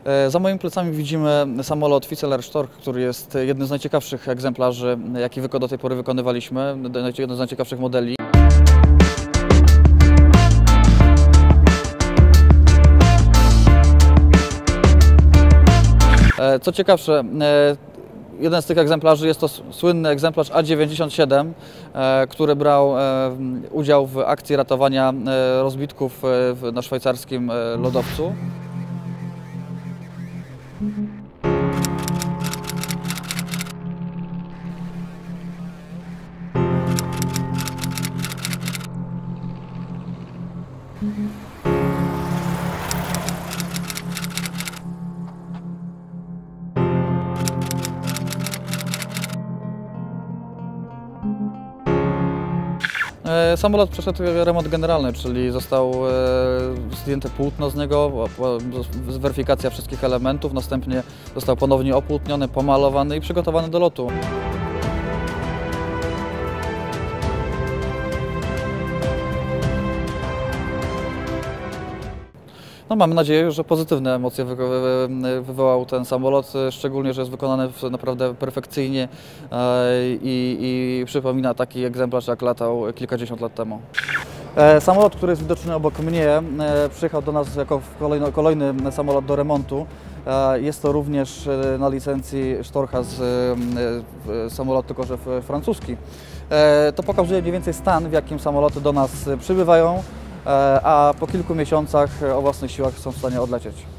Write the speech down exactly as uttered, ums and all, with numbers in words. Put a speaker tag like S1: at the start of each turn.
S1: Za moimi plecami widzimy samolot Vizeler Storch, który jest jednym z najciekawszych egzemplarzy, jaki do tej pory wykonywaliśmy, jednym z najciekawszych modeli. Co ciekawsze, jeden z tych egzemplarzy jest to słynny egzemplarz A dziewięćdziesiąt siedem, który brał udział w akcji ratowania rozbitków na szwajcarskim lodowcu. Samolot przeszedł remont generalny, czyli został zdjęte płótno z niego, weryfikacja wszystkich elementów, następnie został ponownie opłótniony, pomalowany i przygotowany do lotu. No, mamy nadzieję, że pozytywne emocje wywołał ten samolot, szczególnie, że jest wykonany naprawdę perfekcyjnie i, i przypomina taki egzemplarz, jak latał kilkadziesiąt lat temu. Samolot, który jest widoczny obok mnie, przyjechał do nas jako kolejny, kolejny samolot do remontu. Jest to również na licencji Storcha z samolot, tylko że francuski. To pokazuje mniej więcej stan, w jakim samoloty do nas przybywają, a po kilku miesiącach o własnych siłach są w stanie odlecieć.